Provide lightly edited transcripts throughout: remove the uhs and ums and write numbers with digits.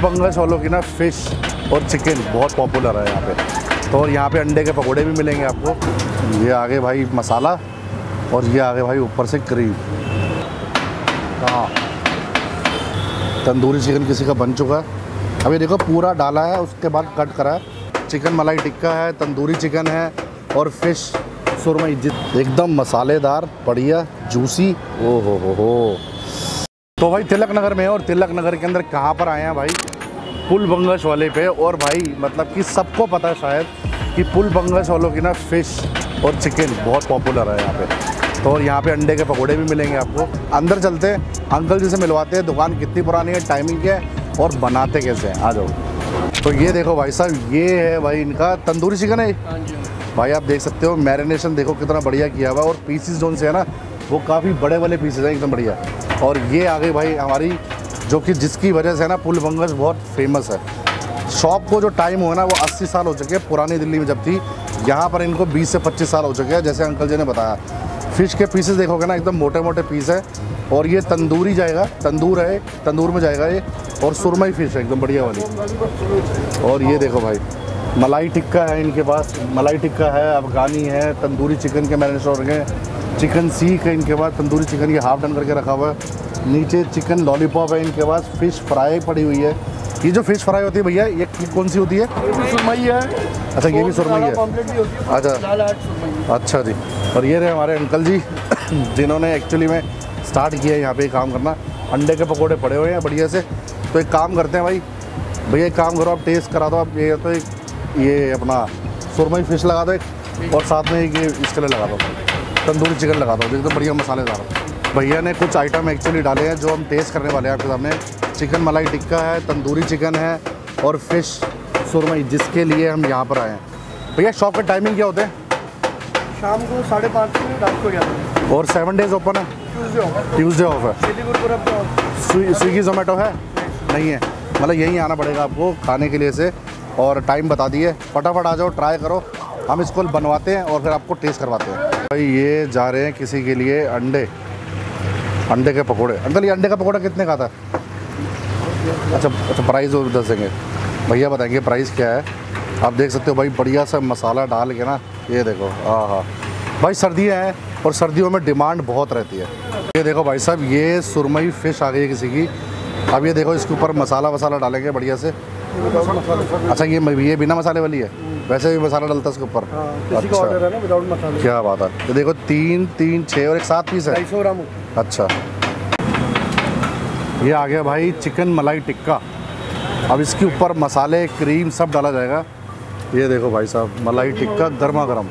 बंगश वालों की ना फ़िश और चिकन बहुत पॉपुलर है यहाँ पे। तो और यहाँ पे अंडे के पकोड़े भी मिलेंगे आपको। ये आगे भाई मसाला और ये आगे भाई ऊपर से क्रीम। हाँ, तंदूरी चिकन किसी का बन चुका है। अभी देखो पूरा डाला है, उसके बाद कट करा है। चिकन मलाई टिक्का है, तंदूरी चिकन है और फिश सुरमई एकदम मसालेदार, बढ़िया, जूसी। ओ हो। तो भाई तिलक नगर में है, और तिलक नगर के अंदर कहाँ पर आए हैं भाई? पुल बंगश वाले पे। और भाई मतलब कि सबको पता है शायद कि पुल बंगश वालों की ना फ़िश और चिकन बहुत पॉपुलर है यहाँ पे। तो और यहाँ पे अंडे के पकोड़े भी मिलेंगे आपको। अंदर चलते हैं, अंकल जी से मिलवाते हैं, दुकान कितनी पुरानी है, टाइमिंग क्या है और बनाते कैसे हैं। आ जाओ। तो ये देखो भाई साहब, ये है भाई इनका तंदूरी चिकन है भाई। आप देख सकते हो मैरिनेशन देखो कितना बढ़िया किया हुआ है, और पीसीस जोन से है ना वो काफ़ी बड़े वाले पीसेस हैं, एकदम बढ़िया। और ये आ गई भाई हमारी, जो कि जिसकी वजह से ना पुल बंगश बहुत फेमस है। शॉप को जो टाइम हुआ ना वो 80 साल हो चुके हैं, पुरानी दिल्ली में जब थी। यहाँ पर इनको 20 से 25 साल हो चुके हैं, जैसे अंकल जी ने बताया। फ़िश के पीसेस देखोगे ना एकदम मोटे मोटे पीस है। और ये तंदूरी जाएगा, तंदूर है, तंदूर में जाएगा ये। और सुरमई फ़िश है एकदम बढ़िया वाली। और ये देखो भाई मलाई टिक्का है इनके पास, मलाई टिक्का है, अफ़गानी है, तंदूरी चिकन के मैरिनेट हो गए, चिकन सीख है इनके पास, तंदूरी चिकन की हाफ डन करके रखा हुआ है। नीचे चिकन लॉलीपॉप है इनके पास, फ़िश फ्राई पड़ी हुई है। ये जो फ़िश फ्राई होती है भैया, ये कौन सी होती है? सुरमई है। अच्छा, ये भी सुरमई है। अच्छा जी। और ये रहे हमारे अंकल जी जिन्होंने एक्चुअली में स्टार्ट किया है यहाँ पे काम करना। अंडे के पकोड़े पड़े हुए हैं बढ़िया से। तो एक काम करते हैं भाई, भैया एक काम करो, आप टेस्ट करा दो आप। ये तो ये अपना सुरमई फ़िश लगा दो एक, और साथ में ये इसके लिए लगा दो तंदूरी चिकन लगा दो, एकदम बढ़िया मसालेदार। भैया ने कुछ आइटम एक्चुअली डाले हैं जो हम टेस्ट करने वाले हैं आपके सामने। चिकन मलाई टिक्का है, तंदूरी चिकन है और फिश सुरमई, जिसके लिए हम यहाँ पर आए हैं। भैया शॉप का टाइमिंग क्या होता है? शाम को 5:30 से रात को 11। और 7 डेज़ ओपन है? ट्यूसडे ऑफ है। स्विगी जोमेटो है? नहीं है, मतलब यहीं आना पड़ेगा आपको खाने के लिए से। और टाइम बता दिए, फटाफट आ जाओ, ट्राई करो। हम इसको बनवाते हैं और फिर आपको टेस्ट करवाते हैं। भाई ये जा रहे हैं किसी के लिए अंडे के पकोड़े। अंकल ये अंडे का पकोड़ा कितने का था? अच्छा, प्राइस वो दस देंगे भैया, बताएंगे प्राइस क्या है। आप देख सकते हो भाई बढ़िया सा मसाला डाल के ना, ये देखो। हाँ भाई, सर्दियाँ हैं और सर्दियों में डिमांड बहुत रहती है। ये देखो भाई साहब, ये सुरमई फ़िश आ गई है किसी की। अब ये देखो इसके ऊपर मसाला वसाला डालेंगे बढ़िया से। अच्छा, ये बिना मसाले वाली है? वैसे भी मसाला डलता है इसके ऊपर? अच्छा, क्या बात है। ये देखो 3, 6 और एक 7 पीस है। 250 ग्राम। अच्छा, ये आ गया भाई चिकन मलाई टिक्का। अब इसके ऊपर मसाले, क्रीम सब डाला जाएगा। ये देखो भाई साहब, मलाई टिक्का गर्मा गर्म।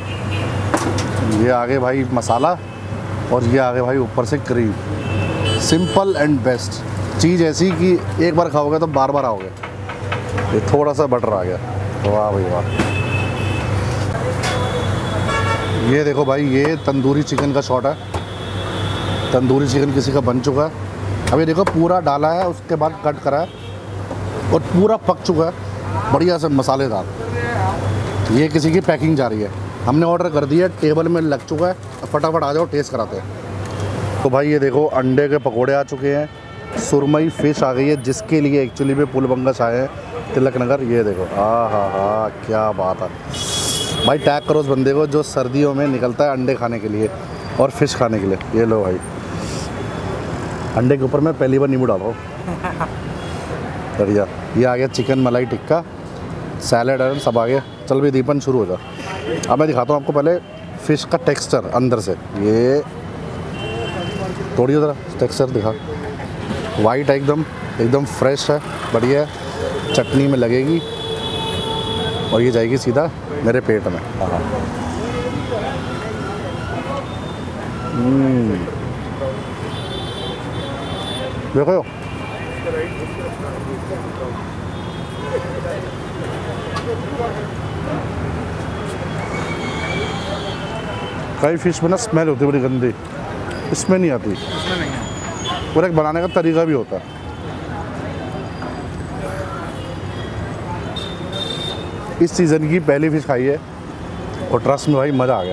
ये आ गए भाई मसाला और ये आ गए भाई ऊपर से क्रीम। सिंपल एंड बेस्ट चीज़, ऐसी कि एक बार खाओगे तो बार बार आओगे। ये थोड़ा सा बटर आ गया, वाह भाई वाह। ये देखो भाई, ये तंदूरी चिकन का शॉट है। तंदूरी चिकन किसी का बन चुका है। अब ये देखो पूरा डाला है, उसके बाद कट करा है और पूरा पक चुका है बढ़िया से मसालेदार। ये किसी की पैकिंग जा रही है, हमने ऑर्डर कर दिया, टेबल में लग चुका है। फटाफट आ जाओ, टेस्ट कराते हैं। तो भाई ये देखो अंडे के पकोड़े आ चुके हैं, सुरमई फ़िश आ गई है, जिसके लिए एक्चुअली में पुल बंगश आए हैं तिलक नगर। ये देखो, हाँ, क्या बात है भाई। टैग करो उस बंदे को जो सर्दियों में निकलता है अंडे खाने के लिए और फिश खाने के लिए। ये लो भाई, अंडे के ऊपर मैं पहली बार नींबू डाल रहा हूँ, बढ़िया। ये आ गया चिकन मलाई टिक्का, सैलेड है, सब आ गया। चल भी दीपन शुरू हो जा। अब मैं दिखाता हूँ आपको पहले फ़िश का टेक्सचर अंदर से। ये तोड़िए ज़रा, टेक्सचर दिखा। वाइट है एकदम फ्रेश है, बढ़िया है। चटनी में लगेगी और ये जाएगी सीधा मेरे पेट में। हाँ, देखो कई फिश में ना स्मेल होती है बड़ी गंदी, इसमें नहीं आती। इसमें नहीं है। और एक बनाने का तरीका भी होता है। इस सीज़न की पहली फिश खाई है और ट्रस्ट में भाई मज़ा आ गया।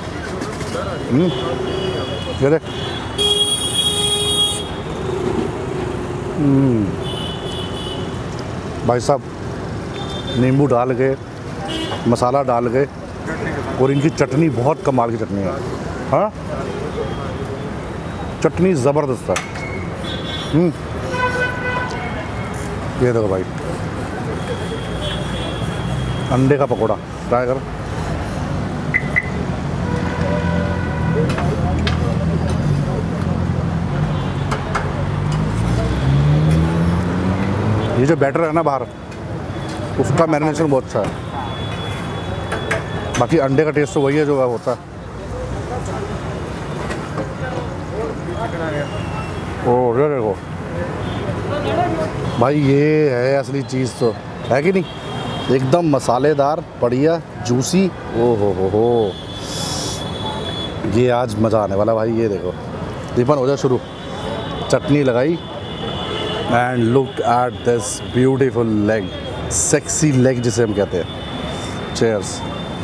ये देख, भाई साहब नींबू डाल के, मसाला डाल के, और इनकी चटनी बहुत कमाल की चटनी है। हाँ, चटनी ज़बरदस्त है। ये देखो भाई, अंडे का पकौड़ा ट्राई करो। ये जो बैटर है ना बाहर, उसका मैरिनेशन बहुत अच्छा है। बाकी अंडे का टेस्ट तो वही है जो होता है। ओ ये देखो भाई, ये है असली चीज़ तो, है कि नहीं? एकदम मसालेदार, बढ़िया, जूसी। ओ हो, ये आज मज़ा आने वाला भाई। ये देखो, दीपन हो जाए शुरू। चटनी लगाई and look at this beautiful leg, sexy leg जिसे हम कहते हैं। चीयर्स।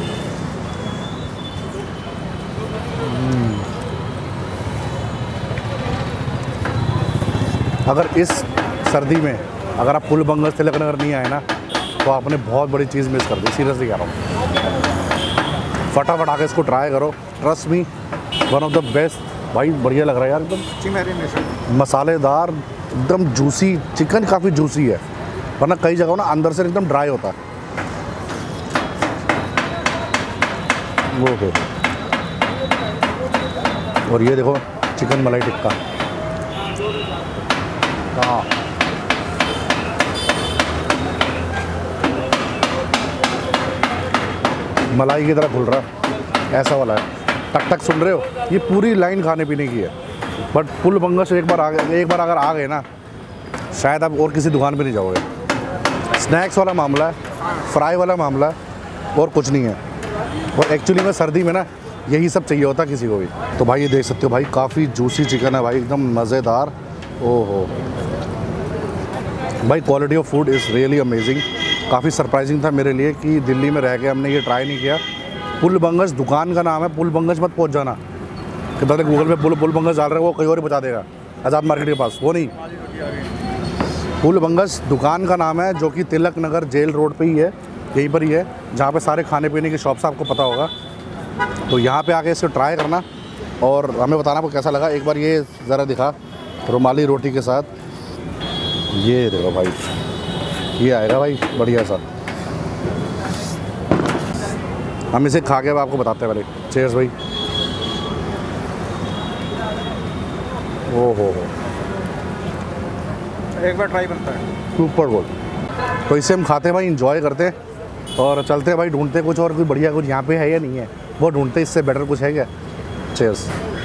अगर इस सर्दी में अगर आप पुल बंगस तिलक नगर नहीं आए ना, तो आपने बहुत बड़ी चीज़ मिस कर दी। सीरियसली कह रहा हूँ, फटाफट आके इसको ट्राई करो। Trust me, one of the best. भाई बढ़िया लग रहा है यार, एकदम मसालेदार, एकदम जूसी। चिकन काफ़ी जूसी है, वरना कई जगहों ना अंदर से एकदम ड्राई होता है। वो हो। और ये देखो चिकन मलाई टिक्का। हाँ, मलाई की तरह खुल रहा है, ऐसा वाला है। टक टक सुन रहे हो? ये पूरी लाइन खाने पीने की है। बट पुल बंगस एक बार अगर आ गए ना, शायद आप और किसी दुकान पे नहीं जाओगे। स्नैक्स वाला मामला है, फ्राई वाला मामला है, और कुछ नहीं है। और एक्चुअली में सर्दी में ना यही सब चाहिए होता किसी को भी। तो भाई ये देख सकते हो भाई, काफ़ी जूसी चिकन है भाई, एकदम मज़ेदार। ओहो भाई, quality of food is really amazing. काफ़ी सरप्राइजिंग था मेरे लिए कि दिल्ली में रह के हमने ये ट्राई नहीं किया। पुल बंगस दुकान का नाम है, पुल बंगस मत पहुंच जाना कि पहले गूगल पे पुल बंगस डाल रहे हो, वो कहीं और ही बता देगा आज़ाद मार्केट के पास। वो नहीं, पुल बंगस दुकान का नाम है, जो कि तिलक नगर जेल रोड पे ही है, यहीं पर ही है, जहाँ पे सारे खाने पीने की शॉप्स आपको पता होगा। तो यहाँ पे आके इसे ट्राई करना और हमें बताना आपको कैसा लगा। एक बार ये ज़रा दिखा, रुमाली रोटी के साथ। ये देखो भाई, ये आएगा भाई बढ़िया सा। हम इसे खा के आपको बताते हैं पहले। चीयर्स भाई। ओहो, एक बार ट्राई बनता है, सुपर गुड। तो इसे हम खाते हैं भाई, इंजॉय करते हैं और चलते हैं भाई, ढूंढते कुछ और, कोई बढ़िया कुछ यहाँ पे है या नहीं है वो ढूंढते, इससे बेटर कुछ है क्या। चीयर्स।